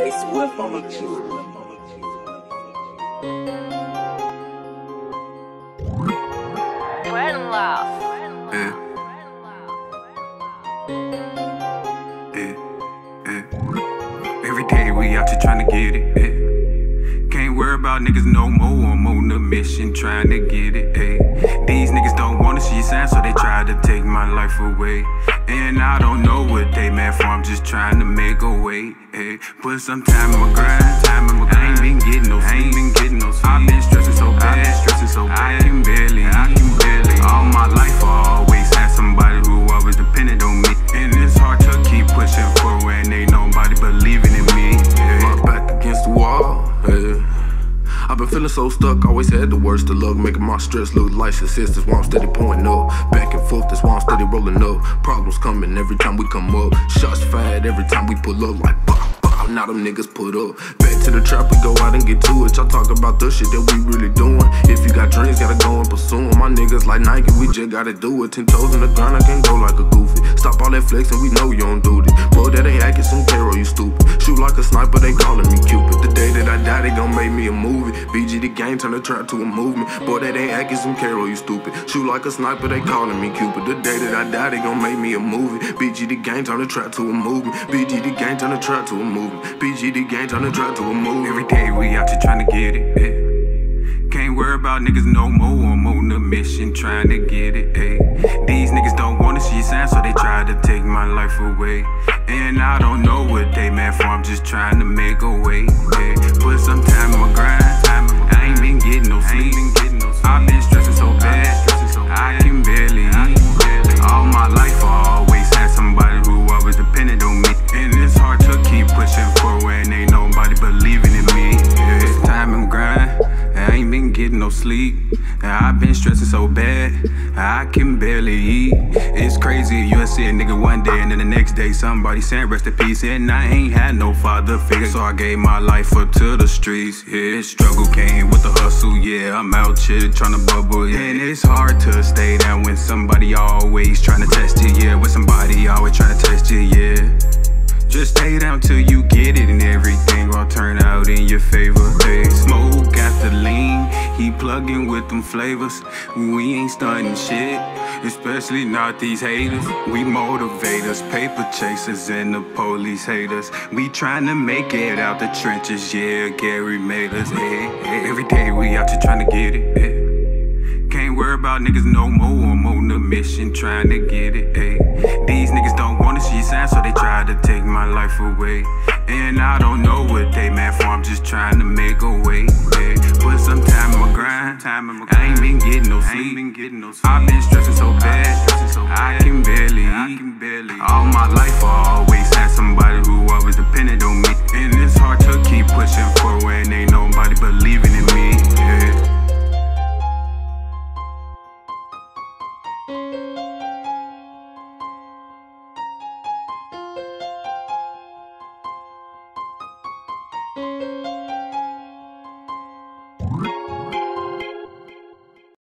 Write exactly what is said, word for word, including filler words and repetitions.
J Swift on the cue. Brand Love. Yeah. Yeah. Yeah. Every day we out here trying to get it. Yeah. Can't worry about niggas no more. I'm on a mission trying to get it. Yeah. These niggas don't wanna see a sign, so they try to take my life away. And I don't know what they mad for. I'm just trying to make a way. Hey, put some time in my grind, time in my grind. I ain't been getting no sleep, I ain't been getting no sleep. I've been stressing so bad, I've been stressing so bad. I can barely, I can barely. All my life I always had somebody who always depended on me. And it's hard to keep pushing forward when ain't nobody believing in me. Yeah. My back against the wall. Hey. I've been feeling so stuck, always had the worst of luck, making my stress look like success. That's why I'm steady pointing up, back and forth, that's why I'm steady rolling up. Problems coming every time we come up, shots fired every time we pull up, like bah, bah, now them niggas put up. Back to the trap, we go out and get to it. Y'all talk about the shit that we really doing. If you got dreams, gotta go and pursue them. My niggas like Nike, we just gotta do it. Ten toes in the ground, I can go like a goofy. Stop all that flexing, we know you don't do this. Bro, that ain't acting some Caro, you stupid. Shoot like a sniper, they calling me Cupid. The day that I die, they gon' make me a movie. B G the game, turn the trap to a movement. Boy, that ain't acting some Caro, you stupid. Shoot like a sniper, they calling me Cupid. The day that I die, they gon' make me a movie. B G the game, turn the trap to a movement. B G the game, turn the trap to a movement. B G the game, turn the trap to a movie. Every day we out here trying to get it. Yeah. Can't worry about niggas no more. I'm on a mission trying to get it. Hey. These niggas don't wanna see a sign, so they try to take my life away. And I don't know what they mad for. I'm just trying to make a way. Hey. Put some time in my grind. I ain't been getting no sleep. I've been stressing so bad, I can barely eat. All my life I always had somebody who always depended on me. And it's hard to keep pushing forward when ain't nobody believing in me. It's time and grind, I ain't been getting no sleep. I've been stressing so bad, I can barely eat. It's crazy, you'll see a nigga one day and then the next day somebody saying rest in peace. And I ain't had no father figure, so I gave my life up to the streets. Yeah, struggle came with the hustle, yeah, I'm out here tryna bubble. Yeah. And it's hard to stay down when somebody always tryna test you, yeah. When somebody always tryna test you, yeah. Just stay down till you get it and everything will turn out in your favor. Hey, smoke got the lean, he plugging with them flavors. We ain't stunning shit, especially not these haters. We motivators, paper chasers, and the police haters. We trying to make it out the trenches, yeah, Gary made us. Hey, hey. Every day we out here trying to get it. Hey. Can't worry about niggas no more. I'm on a mission trying to get it. Ay. These niggas don't wanna see a sign, so they try to take my life away. And I don't know what they mad for. I'm just trying to make a way. Ay. Put some time in my grind. Time in my grind. I ain't been getting no sleep. I've been stressing so bad, I can barely eat. All my life I always had somebody who always depended on me. And it's hard to keep pushing forward when ain't no